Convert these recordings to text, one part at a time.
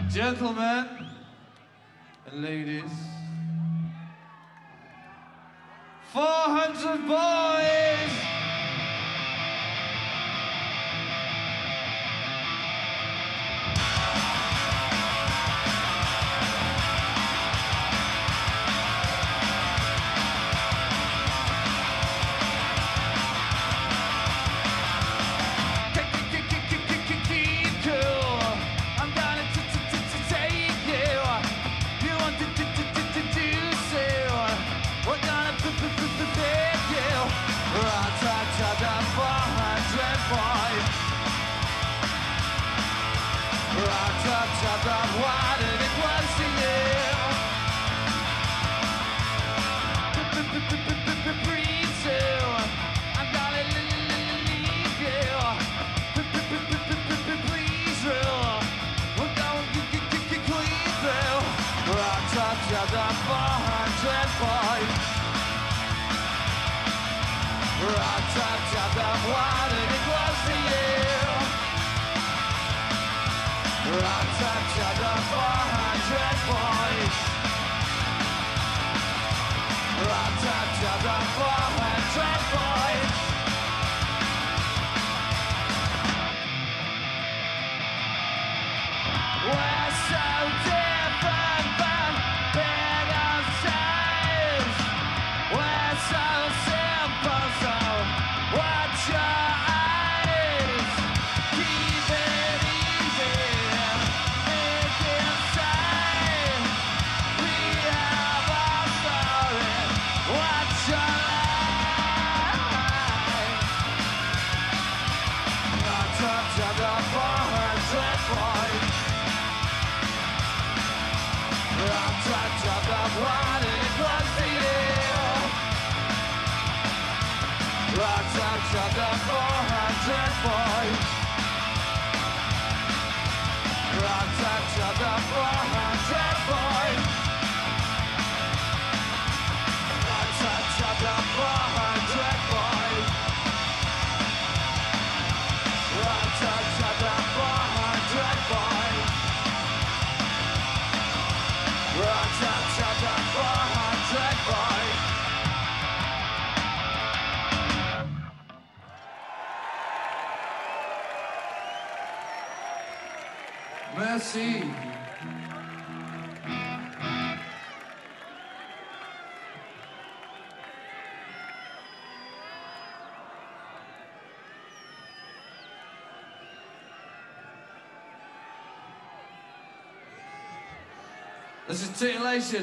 Gentlemen and ladies, 400 boys! Merci. This is Titillation.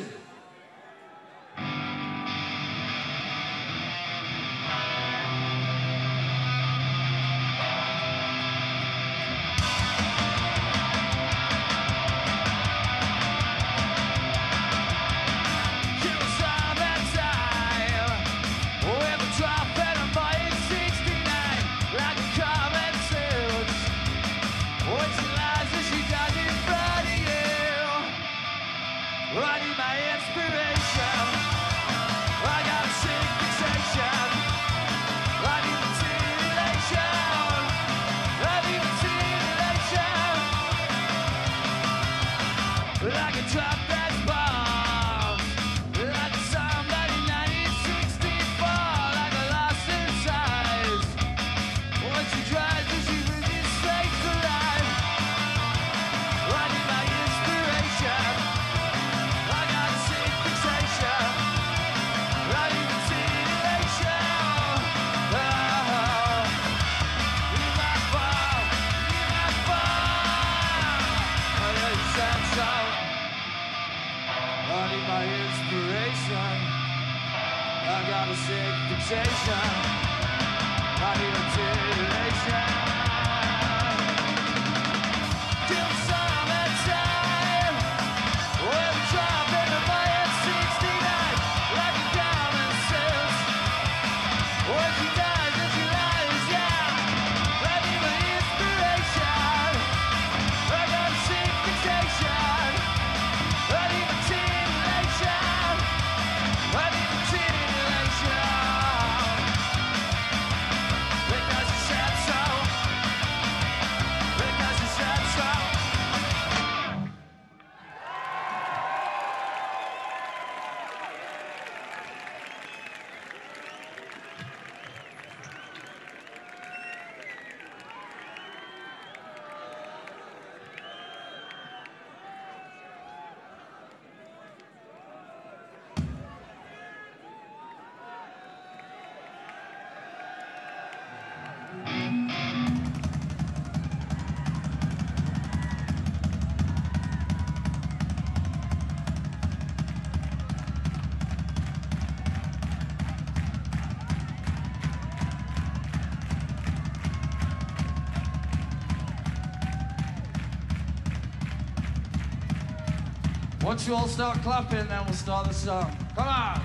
Once you all start clapping, then we'll start the song. Come on!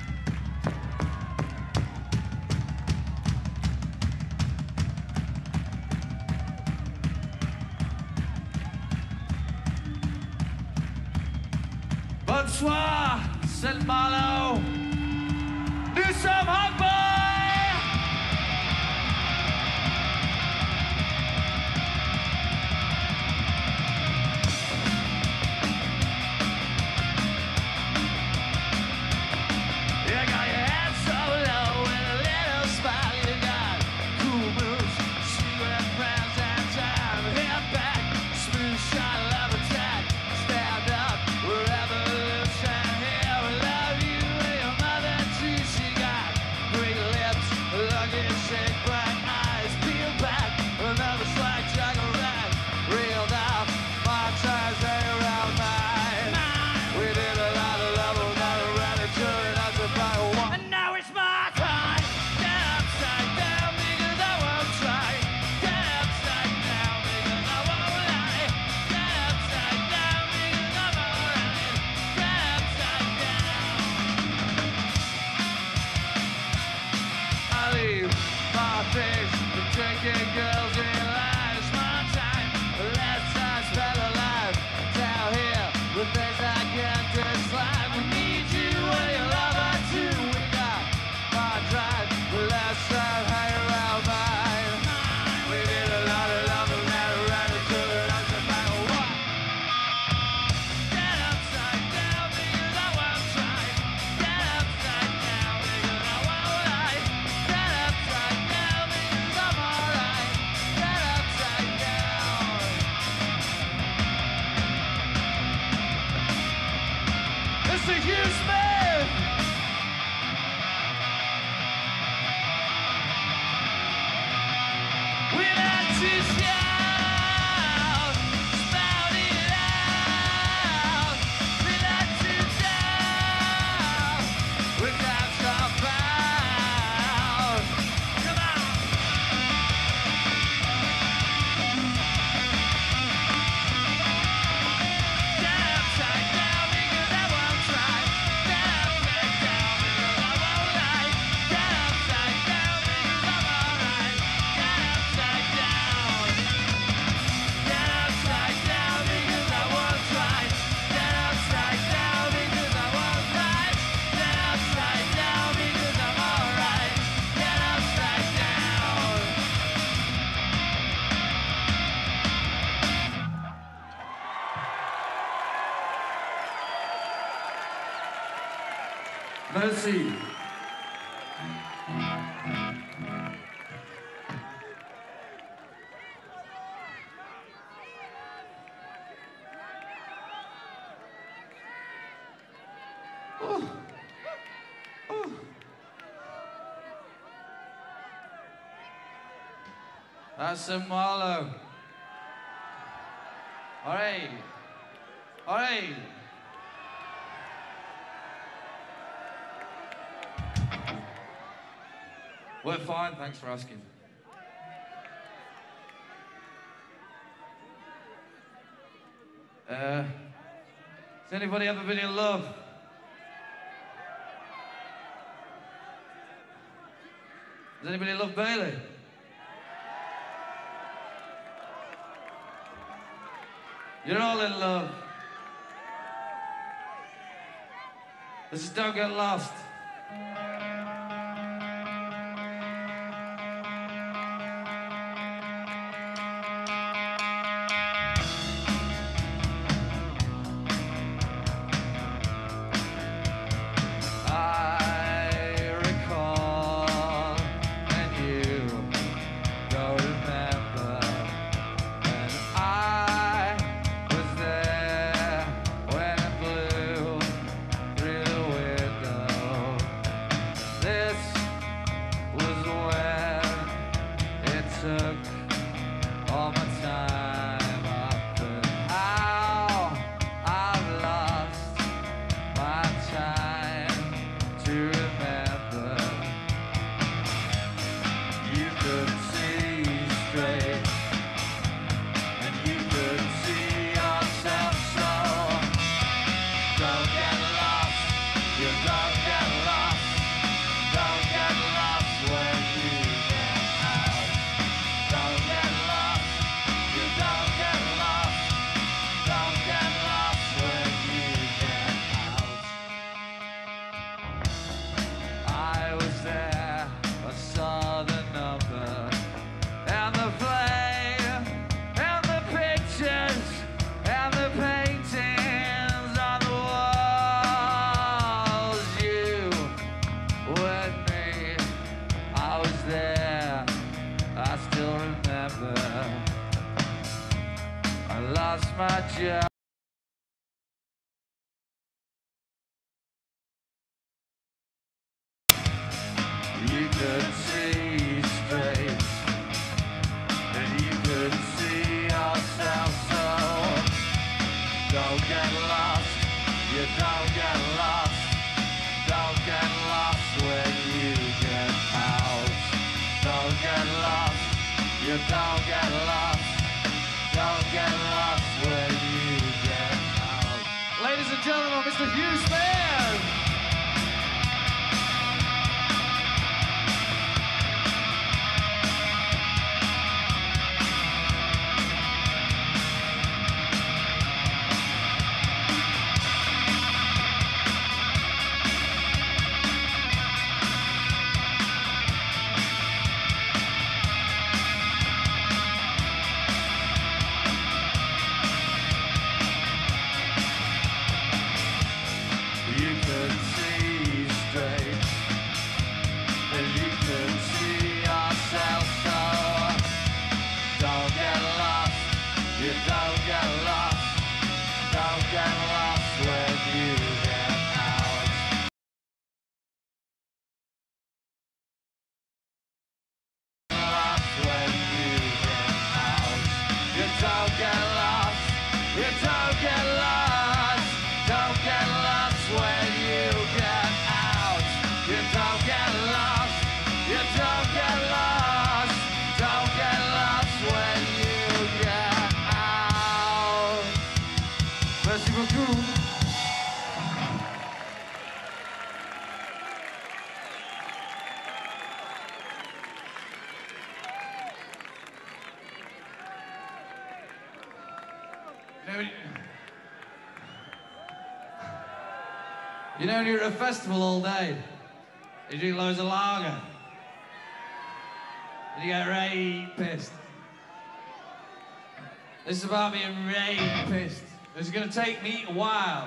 Bonsoir, said Malo. Do some Hoggboy! Merci. That's a Malo. All right. All right. We're fine, thanks for asking. Has anybody ever been in love? Does anybody love Bailey? You're all in love. Just don't get lost. Don't get lost, you don't get lost. Don't get lost when you get out. Don't get lost, you don't get lost. Don't get lost when you get out. Ladies and gentlemen, Mr. Hugh Spears. You know, when you're at a festival all day, you drink loads of lager, and you get really pissed. This is about being really pissed. This is going to take me a while.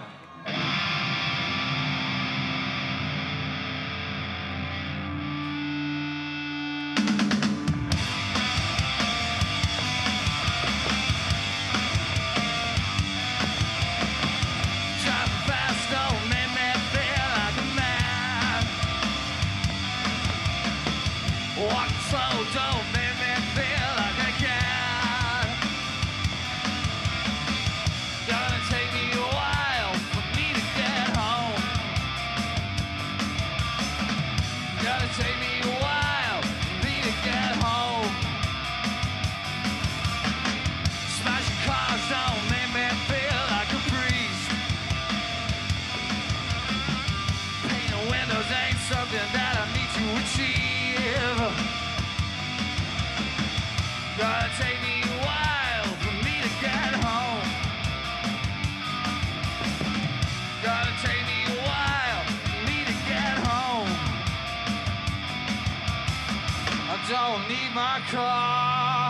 Don't need my car.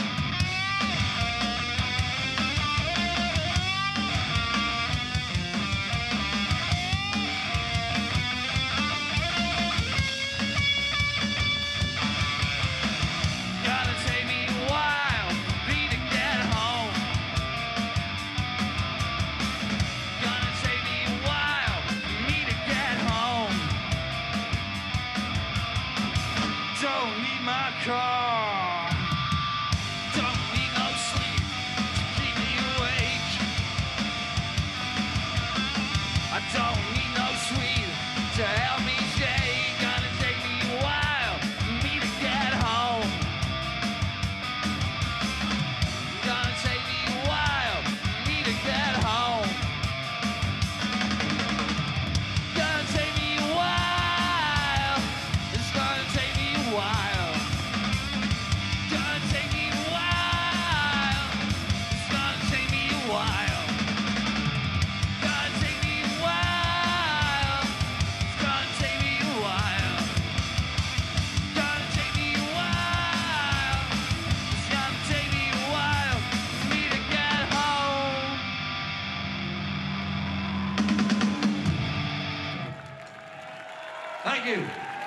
Gotta take me a while for me to get home. Gonna take me a while for me to get home. Don't need my car. Don't need no sleep to keep me awake. I don't need no sweet to help me shake. Gonna take me a while for me to get home. Gonna take me a while for me to get home. Gonna take me a while. It's gonna take me a while. Gonna take me a while. It's gonna take me a while. Gonna take me a while. It's gonna take me a while. Gonna take me a while. It's gonna take me a while for me to get home. Thank you.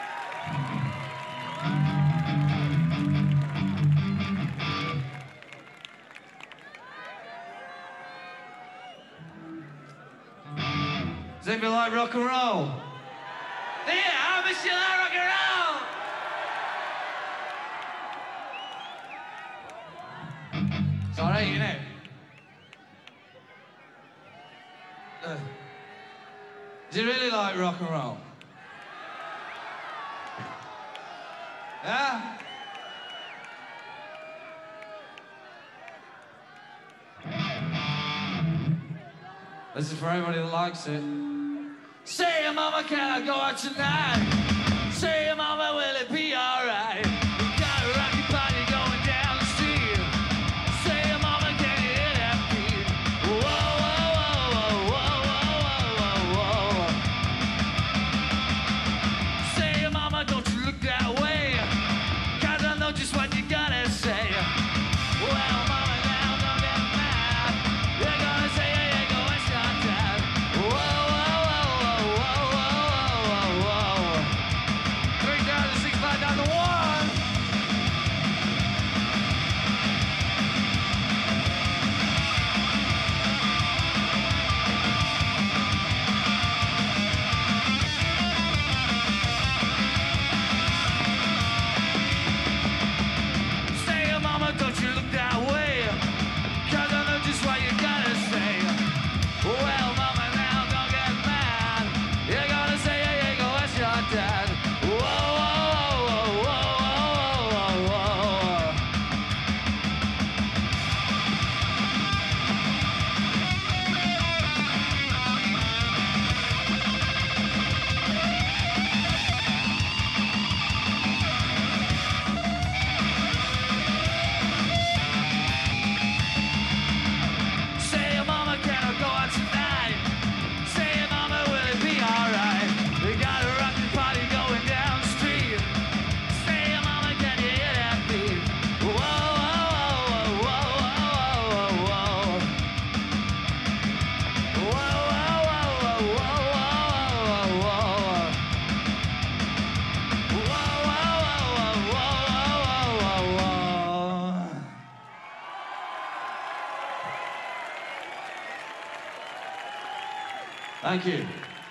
Does anybody like rock and roll? Yeah, how much you like rock and roll? It's alright, isn't it? Do you really like rock and roll? Yeah? This is for everybody that likes it. Say, Mama, can I go out tonight? Say, Mama, will it be alright? We got a rocky party going down the street. Say, Mama, can you hear that beat? Whoa, whoa, whoa, whoa, whoa, whoa, whoa, whoa. Say, Mama, don't you look that way, 'cause I know just what you gotta say. Well, Mama, now don't get mad. You're gonna say, yeah, yeah, go and start that. Whoa, whoa, whoa, whoa, whoa, whoa, whoa. 3,659 down to 1. Say, Mama, don't you look that way, 'cause I know just what you gotta say. Well, Mama, now don't get mad. You're gonna say, yeah, yeah, go ask your dad. Whoa, whoa, whoa, whoa, whoa, whoa. Say, Mama, can I go out tonight? Say, Mama, will it be alright? We got a rockin' party going down the street. Say, Mama, can you hear that beat? Whoa, whoa, whoa, whoa, whoa, whoa, whoa. Whoa, whoa, whoa, whoa, whoa, whoa, whoa. Whoa, whoa, whoa, whoa, whoa, whoa, whoa. Thank you.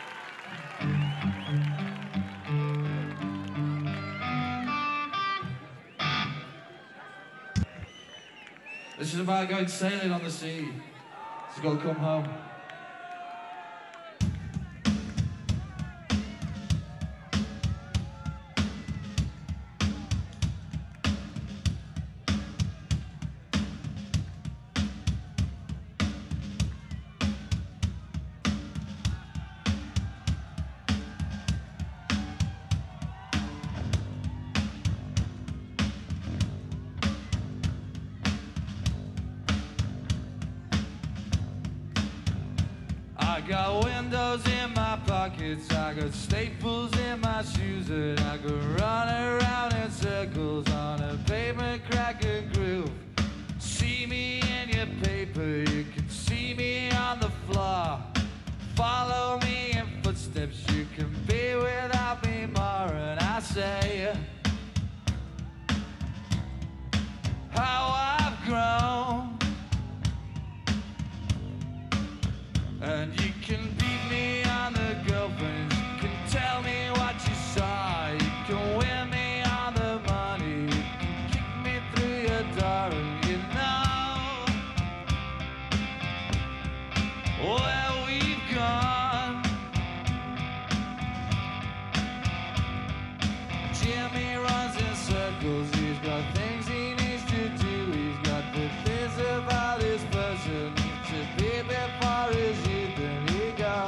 This is about going sailing on the sea. It's got to come home. I got windows in my pockets, I got staples in my shoes, and I could run around in circles on a pavement cracking groove. See me in your paper, you can see me on the floor. Follow me in footsteps, you can be without me more. And I say how I've grown, and you can beat me on the girlfriends, you can tell me what you saw, you can win me on the money, you can kick me through your door, and you know where we've gone. Jimmy runs in circles, he's got things he needs to do, he's got the things about his person, needs to be before his youth, and he goes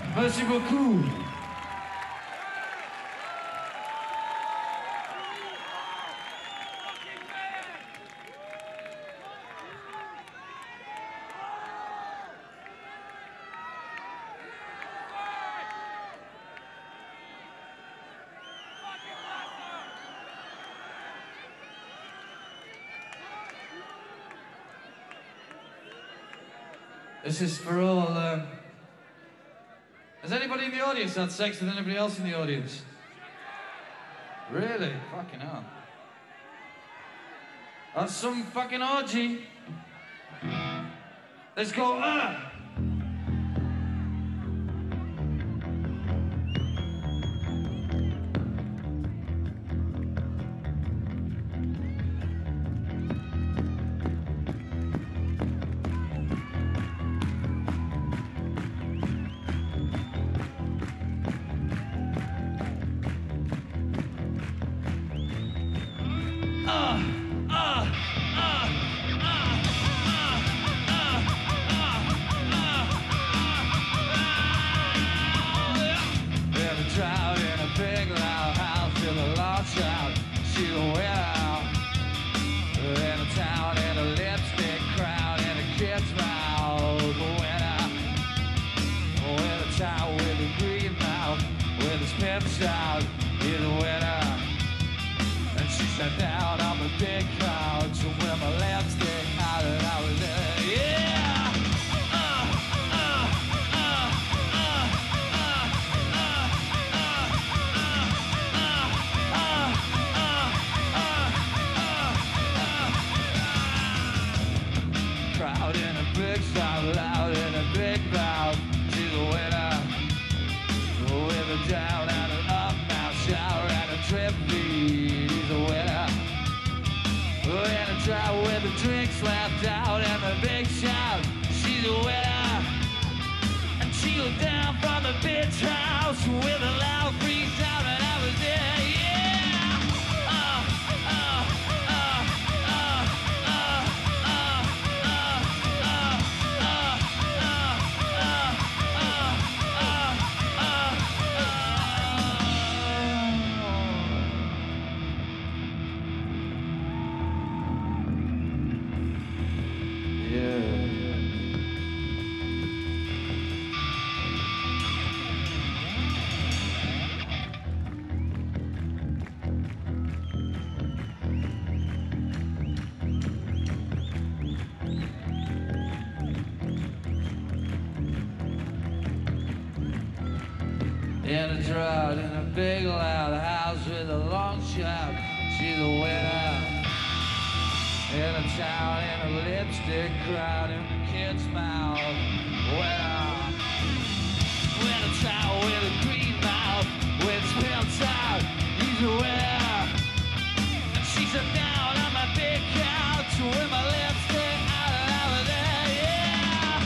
Merci beaucoup. This is for all, has anybody in the audience had sex with anybody else in the audience? Really? Fucking hell. That's some fucking orgy. Let's go, in a drought, in a big loud house with a long shot. She's a winner. In a town, in a lipstick crowd, in the kid's mouth. Winner. In a town with a green mouth, with spills out. He's a winner. And she's a down on my big couch with my lipstick out and over there. Yeah.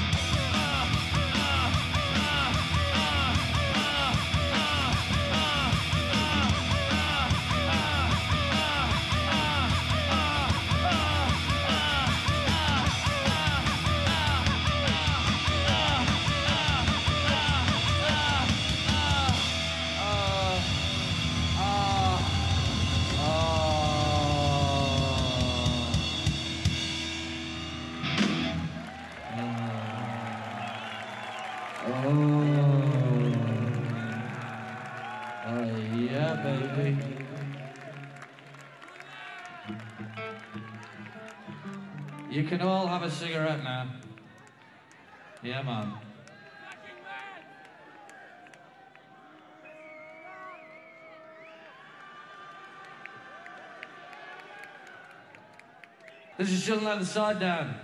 Yeah, baby. You can all have a cigarette now. Yeah, man. This is shouldn't let the side down.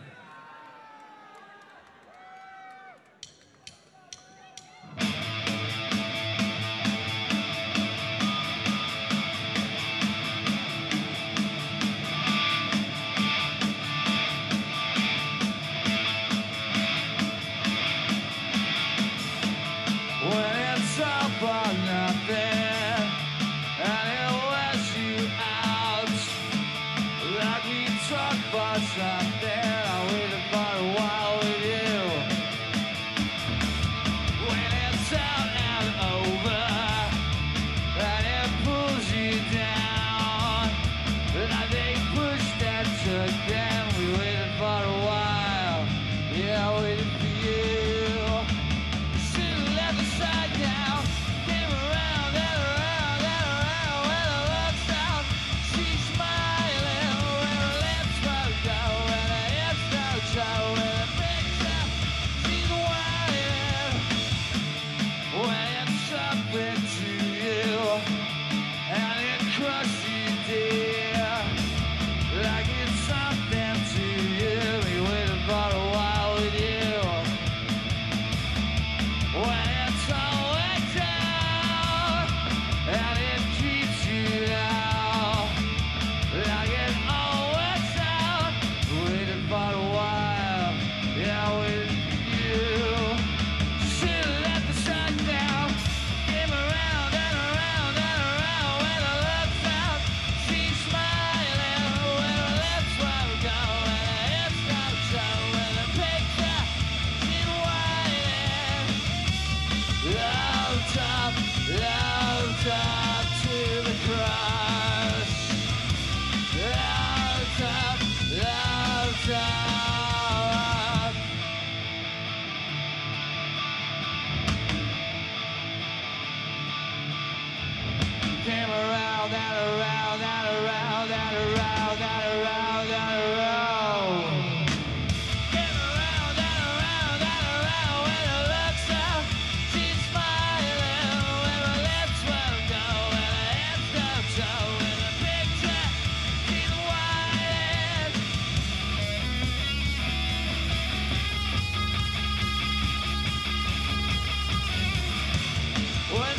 Something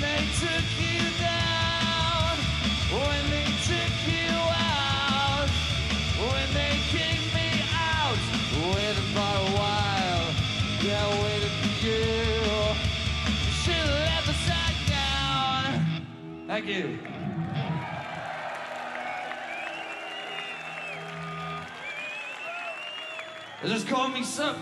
they took you down, when they took you out, when they kicked me out, waited for a while, yeah, I waited for you. You should have left the side down. Thank you. They just called me suck.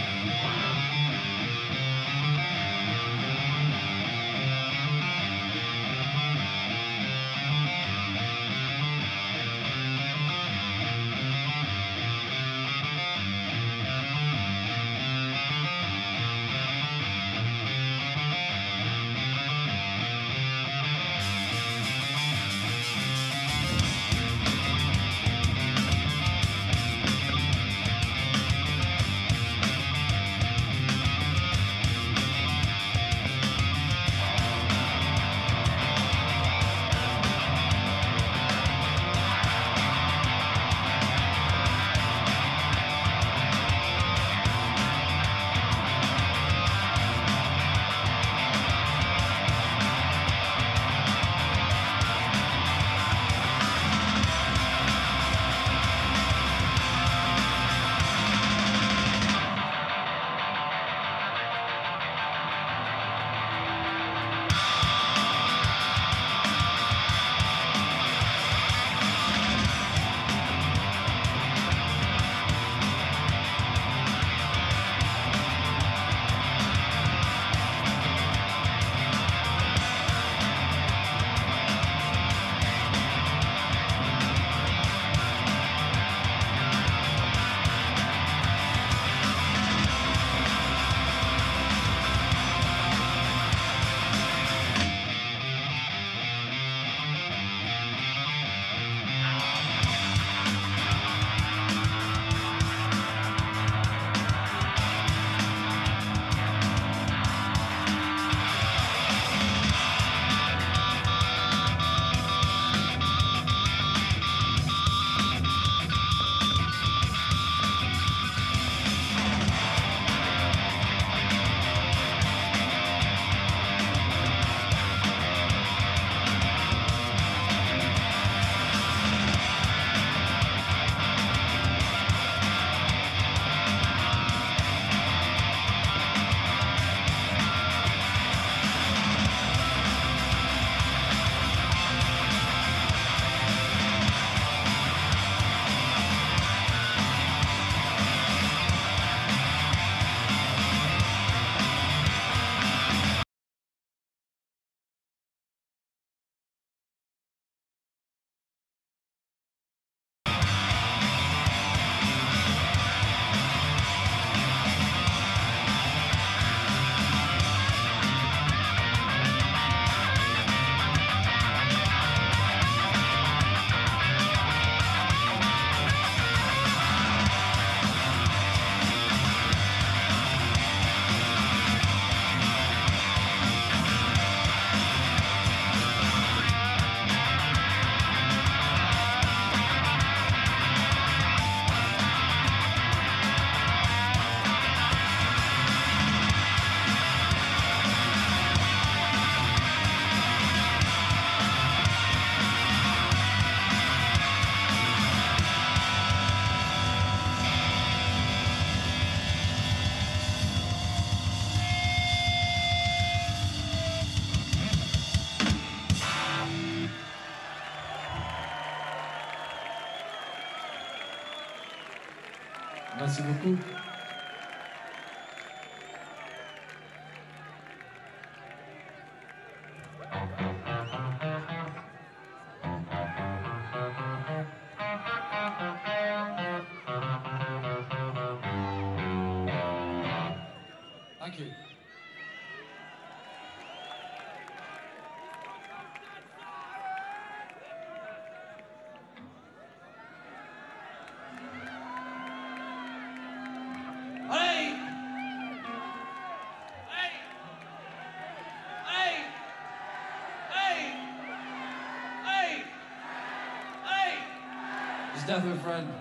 Merci beaucoup. Thank you. It's definitely a friend.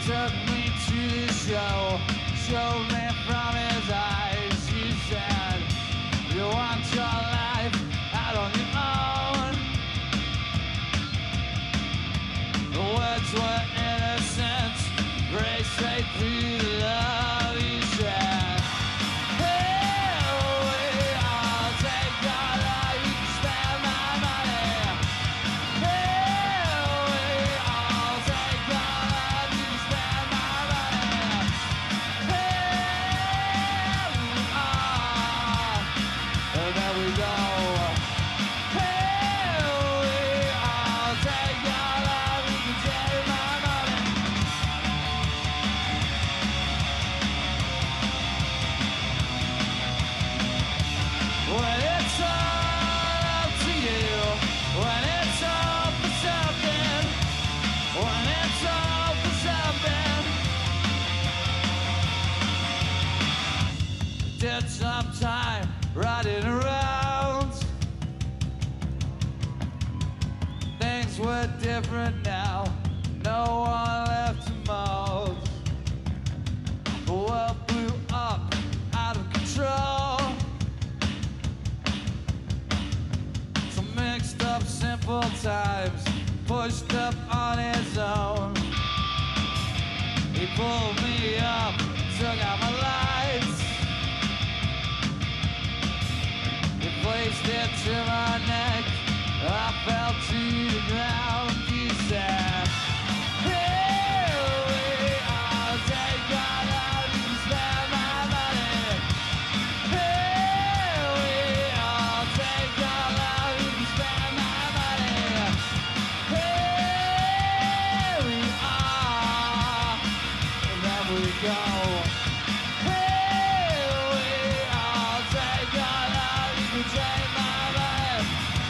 took me to the show, showed me from his eyes. He said, you want your life out on your own. The words were innocent, break straight through the love. He said, hey, I'll take your love, you can spend my money. Hey, I'll take your love, you can spend my money. Hey, and there we go. Hey, I'll take your love, you can take my money. When it's all up to you, when it's all for something, when it's all for something. Did some time riding around. Things were different now, no one left to mold. The world blew up out of control. Some mixed up simple times, pushed up on his own. He pulled me up, took out my lights. He placed it to my neck, I fell to the ground. He said, hey, I'll take your love, you can spend my money. Hey, I'll take your love, you can spend my money. Hey, we are, and there we go. Hey, I'll take your love, you can take my money.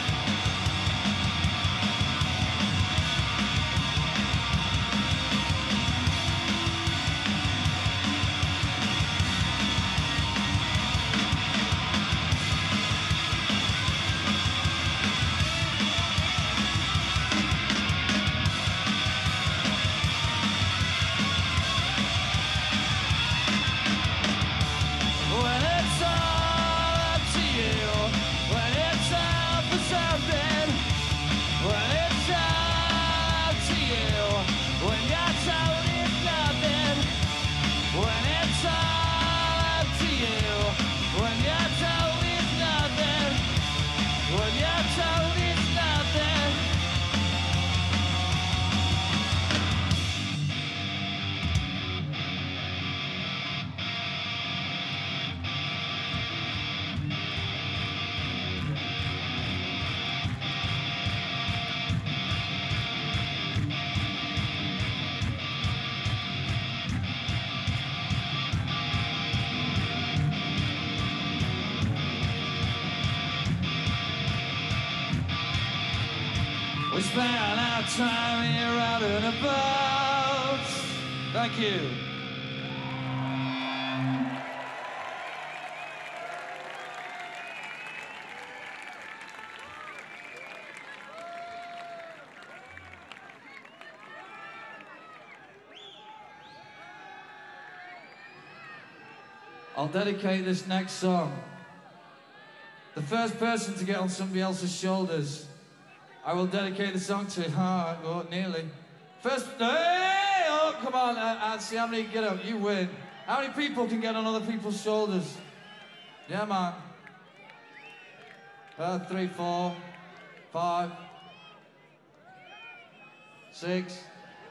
When it's all up to you, when it's all for something, when it's all up to you, when you're told it's nothing, when it's all up to you, when you're told it's nothing, when you're told it's nothing. We spent our time here out and about. Thank you. I'll dedicate this next song. The first person to get on somebody else's shoulders, I will dedicate the song to. Oh, nearly. First, hey, oh, come on. I'll see how many get up. You win. How many people can get on other people's shoulders? Yeah, man. 3, 4, 5, 6,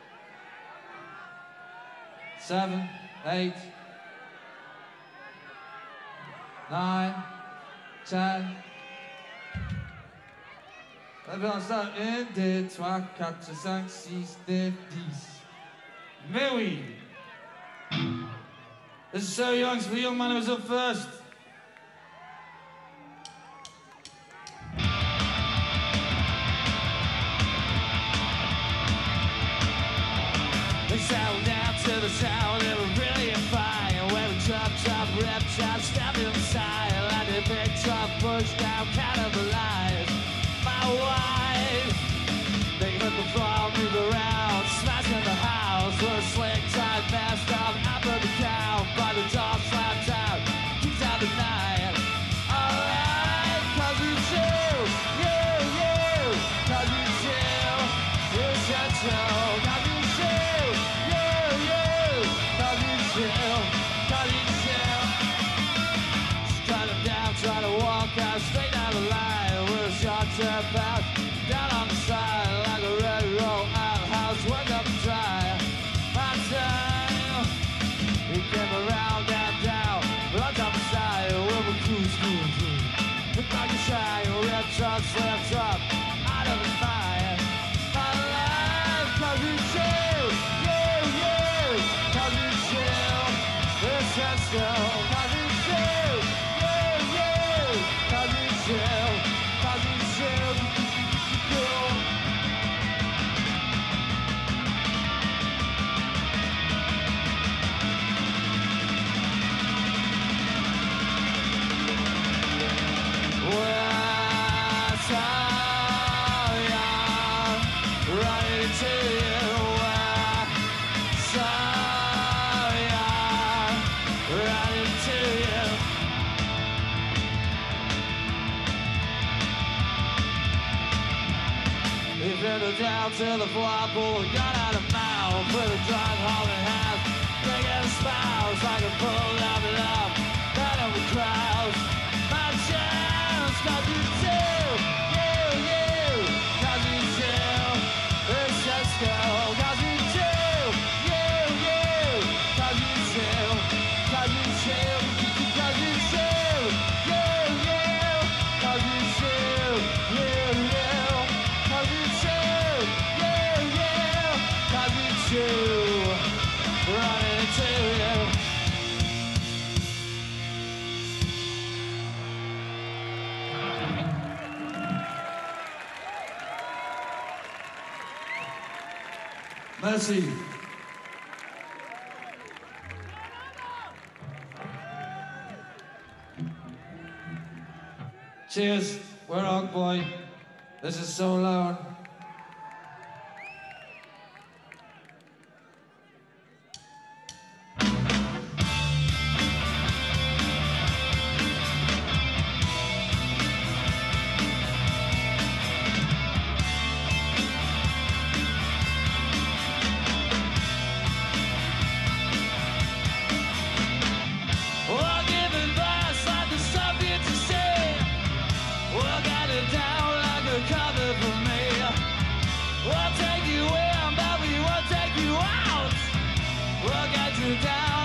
7, 8, 9, 10. Everyone start. 1, 2, 3, 4, 5, 6, 7, 10. Mais oui. This is so young, so the young man who was up first. They settled down to the town, they were really fine. Where we chopped up, ripped up, stabbed inside. Like they picked up, pushed down, cannibalized my wife. They hit the floor, move around, smashed in the house with a slick top. Trying to walk out straight down the line with a short turn path down on the side like a red roll outhouse. Work up and dry. My time, he came around down, right up the side with a cruise. Look like a shy, red truck slammed up out of his mind. My life, 'cause it's you, you, 'cause it's you. It's that still, 'cause it's you. Down to the floor, pull a gun out of mouth with a drunk holding hands. Can't get a spouse, I can pull up and up, out of the crowds. My chance, 'cause it's you, 'cause it's you. It's just go, 'cause it's you, 'cause it's you, 'cause it's you, 'cause it's you, 'cause it's you, 'cause it's you. You running into you. Merci. Cheers. We're Hoggboy. This is So Loud. Down